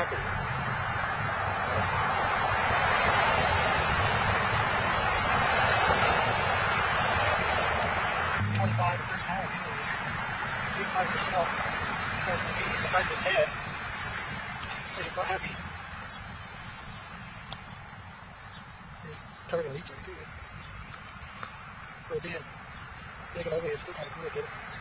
happy. 25 or 30 pounds easily. Seems like Michelle has to be beside his head. He's not happy. He's covered in leeches too. So again, digging over here is still kind of cool.